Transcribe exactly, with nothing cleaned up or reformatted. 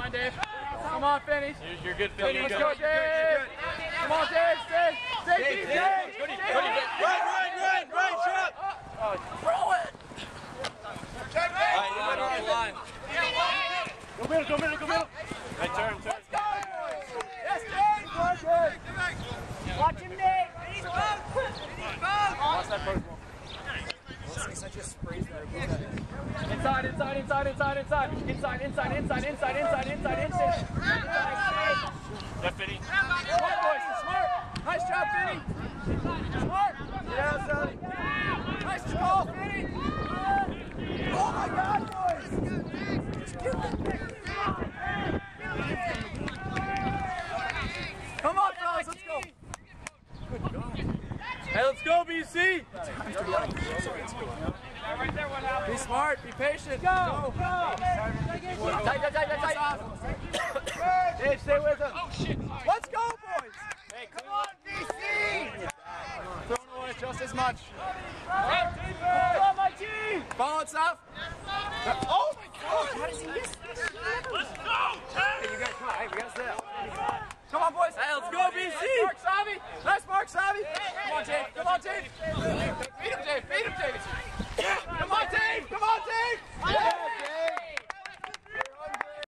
on, Dave. Come on, finish. You're, you're good, Philly. Let's go, Dave. Come on, Dave. Stay. Stay, Dave. Dave. Run, run, run, run, shut up. Throw it. All right, you went on the line. Go middle, go middle, go middle. Right, turn, turn. Let's go, boys. Yes, Dave. Good. Watch him, Dave. Watch that first one. I just sprays that. Inside, inside, inside, inside, inside. Inside, inside, inside, inside, inside, inside, inside. That Finny? Smart, boys. Smart. Nice job, Finny. Smart. Yeah, Sally. Nice call, Finny. Oh, my God, boys. Just give them Come on, fellas. Let's go. Good God. Hey, let's go, B C. Be smart, be patient. Go, go. Tight, tight, tight, tight, tight. Dave, stay with him. Oh, shit. Let's go, boys. Hey, come on, B C. Throwing away just as much. Come on, my team. Ball it, South. Oh, my God. How does he miss this? Let's go, Hey, you guys, come on. Hey, we got to stay up. Come on, boys. Hey, let's go, B C. Nice Mark Savi. Nice Mark Savi. Come on, Jake. Come on, Jake.